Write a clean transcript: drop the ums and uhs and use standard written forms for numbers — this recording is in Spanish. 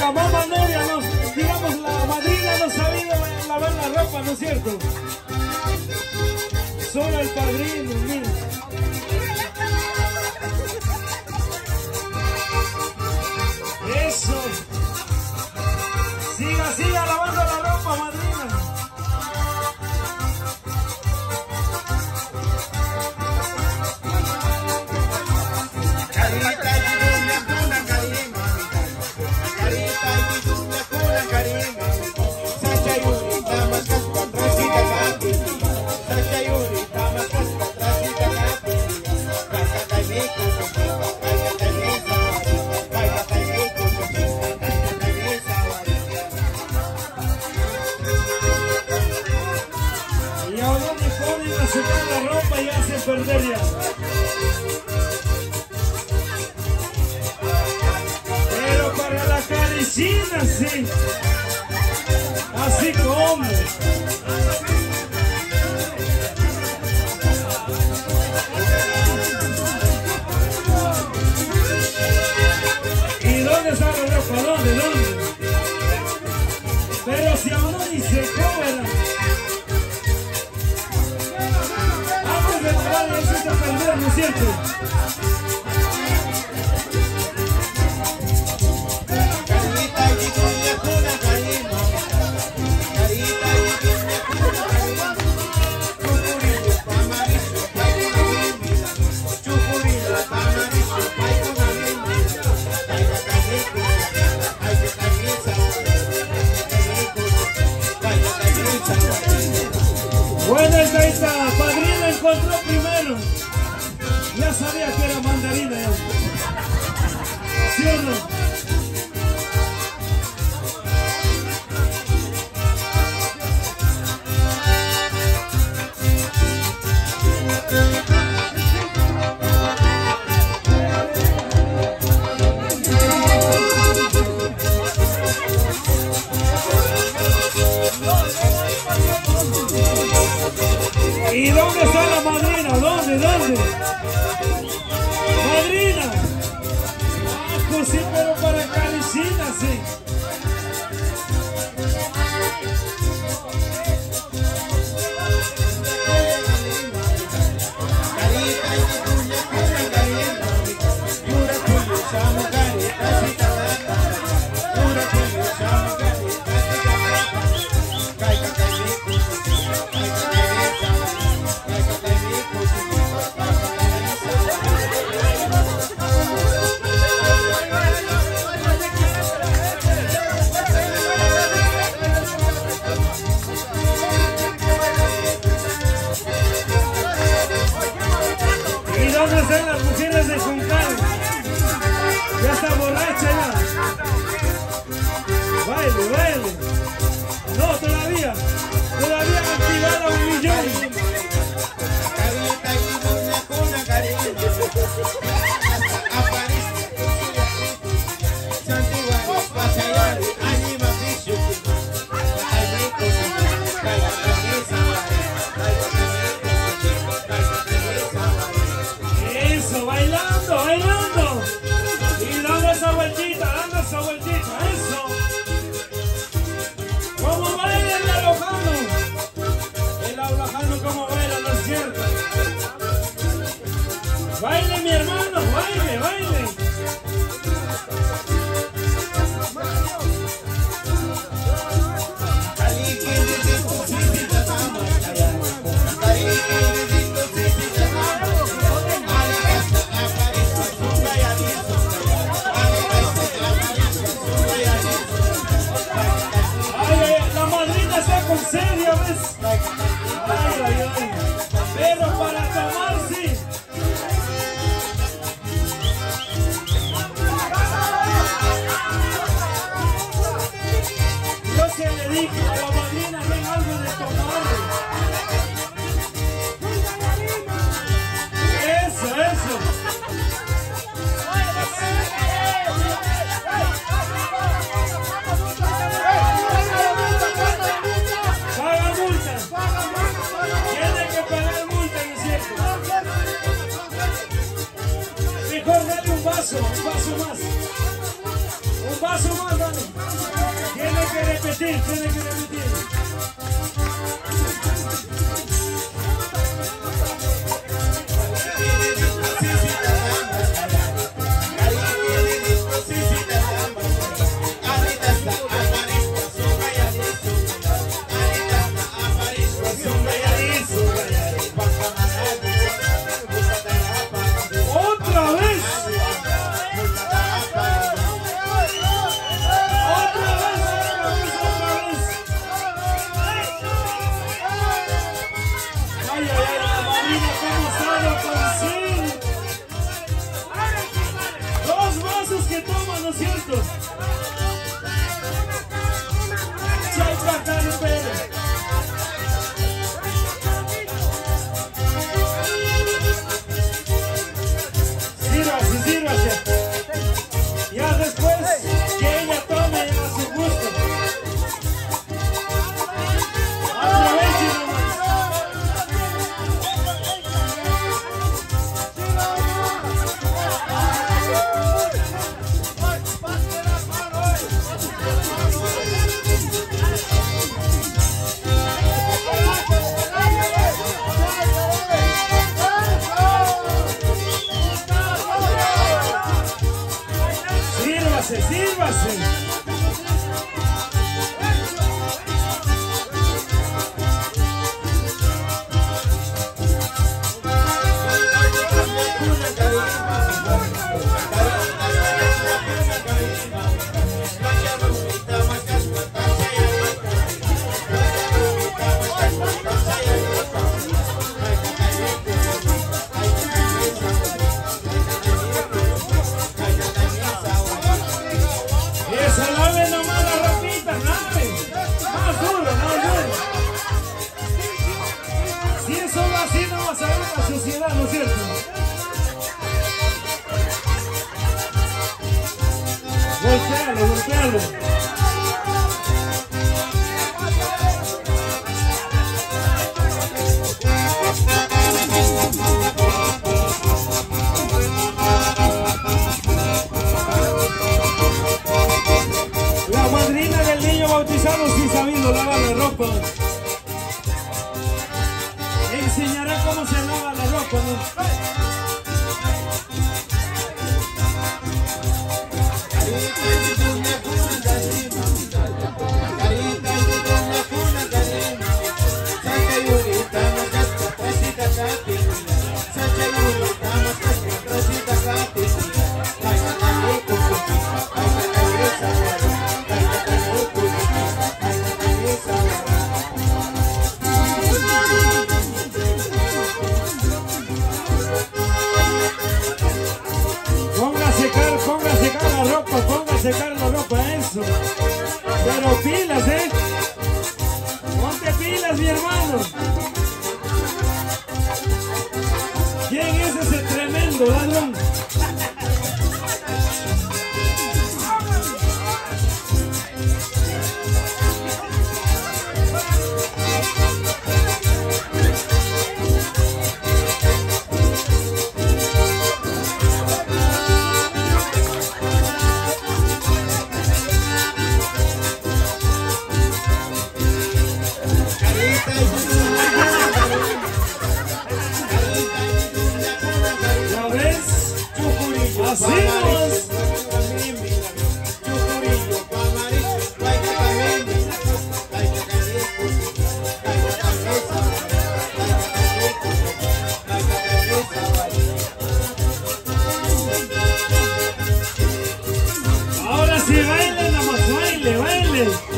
la mamá novia, digamos la madrina no sabía lavar la ropa, ¿no es cierto? Solo el padrino, mira. Eso. Siga lavando la ropa, madrina. Sacar la ropa y hace perder ya. Pero para la caricina sí. Así como. ¿Y dónde está la ropa? ¿Dónde? Pero si a uno ni se cobra. ¿No es cierto? Bueno, esta padrina encontró primero. Ya sabía que era mandarina, ¿eh? ¿Sí o no? ¿Y dónde está la madrina? ¿Dónde? ¡Madrina! Ah, pues sí, pero para caricina, sí. ¿Dónde están las mujeres de Juncal? Ya está borracha ya. Baile. No, todavía activada 1 millón. Bailando. Y dando esa vueltita, eso. Como baila el alojano como baila, ¿no es cierto? Baile, mi hermano, baile. ¿Serio, ves? Ay. Pero para tomar, sí. Yo se le dije a la madrina, ven algo de tomar. Eso. Un vaso más. Un vaso más, dale. repetir, tiene que repetir. ¿No es cierto? Sírvase, sírvase. Ya después que ella tome a su gusto. Aproveche nomás. Sírvase. Lave nomás la ropita, lave. Más duro, más duro. Si es solo así no vas a ver la suciedad, ¿no es cierto? Golpealo, golpealo. Bautizado sin sabiendo lavar la ropa. Enseñará cómo se lava la ropa, ¿no? Ponga a secar la ropa, eso. Pero pilas, ponte pilas, mi hermano. ¿Quién es ese tremendo ladrón? Así nomás. Ahora sí, baile nomás, baile, baile.